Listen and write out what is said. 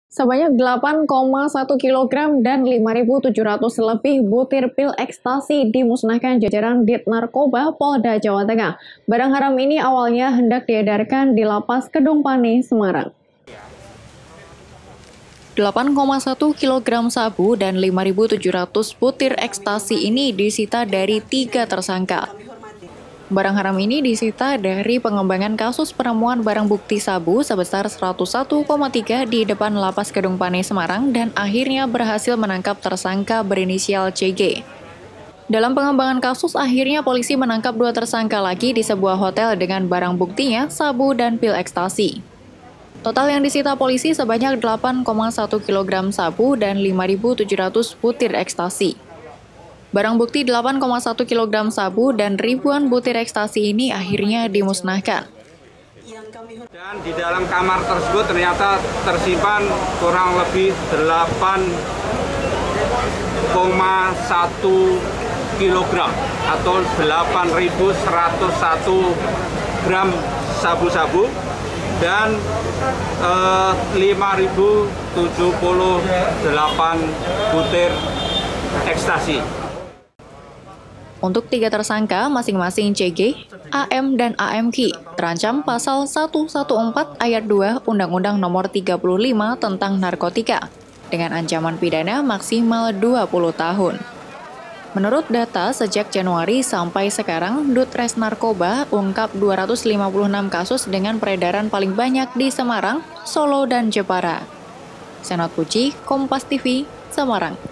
Sebanyak 8,1 kilogram dan 5.700 lebih butir pil ekstasi dimusnahkan jajaran Dit Narkoba Polda Jawa Tengah. Barang haram ini awalnya hendak diedarkan di Lapas Kedung Pane, Semarang. 8,1 kilogram sabu dan 5.700 butir ekstasi ini disita dari 3 tersangka. Barang haram ini disita dari pengembangan kasus penemuan barang bukti sabu sebesar 101,3 di depan Lapas Kedung Pane, Semarang dan akhirnya berhasil menangkap tersangka berinisial CG. Dalam pengembangan kasus, akhirnya polisi menangkap 2 tersangka lagi di sebuah hotel dengan barang buktinya sabu dan pil ekstasi. Total yang disita polisi sebanyak 8,1 kilogram sabu dan 5.700 butir ekstasi. Barang bukti 8,1 kg sabu dan ribuan butir ekstasi ini akhirnya dimusnahkan. Dan di dalam kamar tersebut ternyata tersimpan kurang lebih 8,1 kg atau 8.101 gram sabu-sabu dan 5.078 butir ekstasi. Untuk 3 tersangka, masing-masing CG, AM, dan AMK, terancam pasal 114 ayat 2 Undang-Undang Nomor 35 tentang narkotika, dengan ancaman pidana maksimal 20 tahun. Menurut data, sejak Januari sampai sekarang, Ditres Narkoba ungkap 256 kasus dengan peredaran paling banyak di Semarang, Solo, dan Jepara. Senot Puji, Kompas TV, Semarang.